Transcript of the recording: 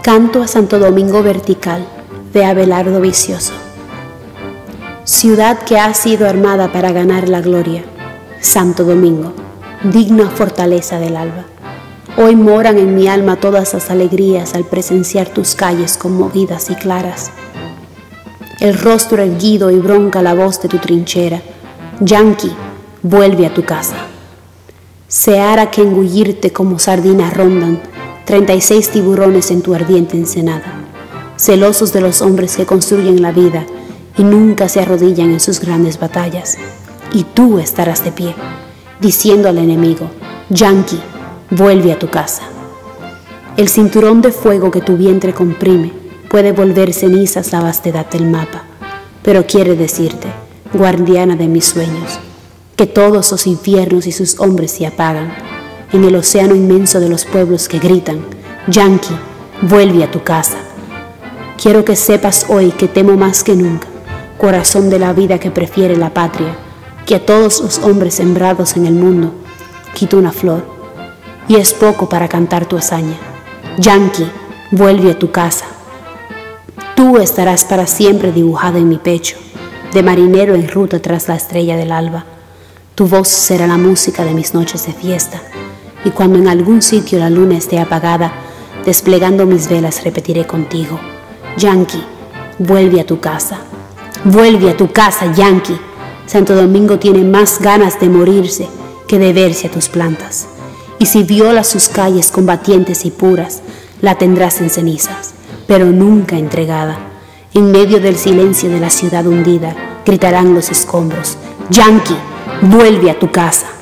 Canto a Santo Domingo Vertical, de Abelardo Vicioso. Ciudad que ha sido armada para ganar la gloria, Santo Domingo, digna fortaleza del alba. Hoy moran en mi alma todas las alegrías al presenciar tus calles conmovidas y claras. El rostro erguido y bronca la voz de tu trinchera. Yanqui, vuelve a tu casa. Seara que engullirte como sardina rondan 36 tiburones en tu ardiente ensenada, celosos de los hombres que construyen la vida y nunca se arrodillan en sus grandes batallas. Y tú estarás de pie, diciendo al enemigo, Yanqui, vuelve a tu casa. El cinturón de fuego que tu vientre comprime puede volver cenizas la vastedad del mapa, pero quiere decirte, guardiana de mis sueños, que todos los infiernos y sus hombres se apagan en el océano inmenso de los pueblos que gritan, Yanqui, vuelve a tu casa. Quiero que sepas hoy que temo más que nunca, corazón de la vida que prefiere la patria, que a todos los hombres sembrados en el mundo quito una flor, y es poco para cantar tu hazaña. Yanqui, vuelve a tu casa. Tú estarás para siempre dibujado en mi pecho, de marinero en ruta tras la estrella del alba. Tu voz será la música de mis noches de fiesta, y cuando en algún sitio la luna esté apagada, desplegando mis velas repetiré contigo, Yanqui, vuelve a tu casa. Vuelve a tu casa, Yanqui. Santo Domingo tiene más ganas de morirse que de verse a tus plantas. Y si violas sus calles combatientes y puras, la tendrás en cenizas, pero nunca entregada. En medio del silencio de la ciudad hundida, gritarán los escombros, Yanqui, vuelve a tu casa.